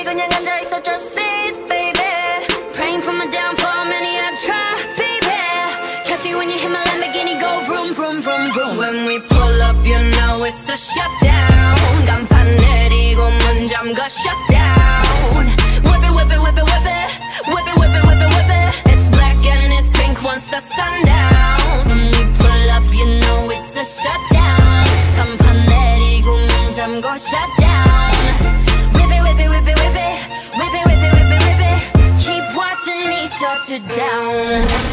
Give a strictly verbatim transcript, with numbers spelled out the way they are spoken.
그냥 앉아있어 just sit baby. Praying for my downfall, many have tried, baby. Catch me when you hit my Lamborghini, go vroom, vroom, vroom, vroom. When we pull up, you know it's a shutdown. 간판 내리고 문 잠가 shutdown. Whip it, whip it, whip it, whip it. Whip it, whip it, whip it, whip it. It's black and it's pink once the sundown. When we pull up, you know it's a shutdown. 간판 내리고 문 잠가 shutdown. Whip it, whip it, whip it, whip it. Whip it, whip it, whip it, whip it. Keep watching me shut it down.